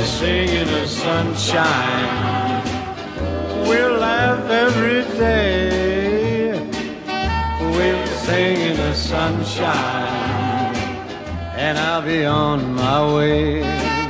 sing in the sunshine. We'll laugh every day. We'll sing in the sunshine, and I'll be on my way.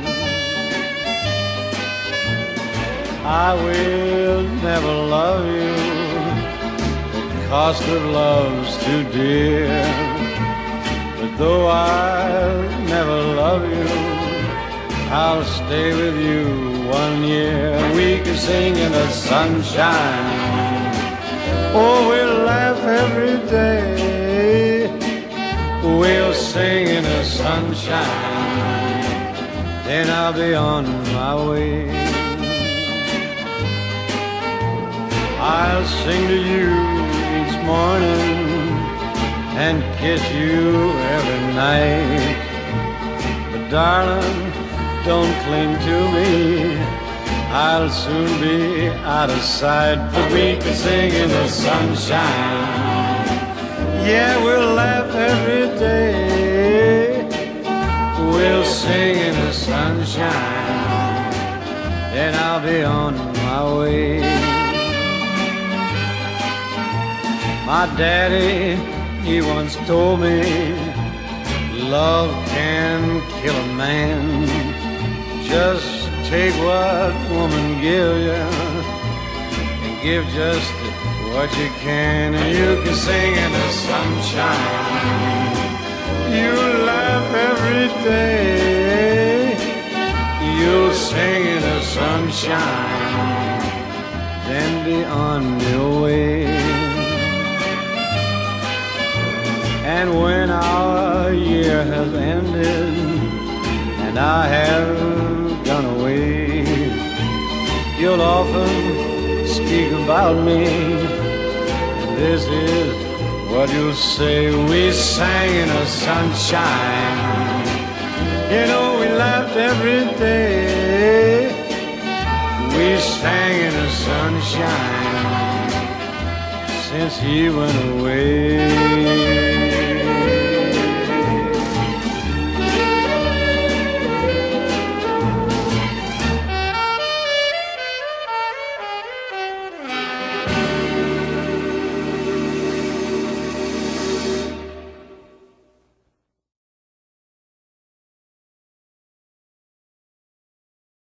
I will never love you, the cost of love's too dear. But though I'll never love you, I'll stay with you 1 year. We can sing in the sunshine. Oh, we'll laugh every day. We'll sing in the sunshine, then I'll be on my way. I'll sing to you each morning and kiss you every night. But darling, don't cling to me, I'll soon be out of sight. But we can sing in the sunshine. Yeah, we'll laugh every day. We'll sing in the sunshine, then I'll be on my way. My daddy, he once told me, love can kill a man. Just take what woman give you, and give just what you can, and you can sing in the sunshine. You laugh every day. You'll sing in the sunshine, then be on your way. And when our year has ended and I have gone away, you'll often speak about me, and this is what you'll say. We sang in the sunshine. You know, we laughed every day. We sang in the sunshine since he went away.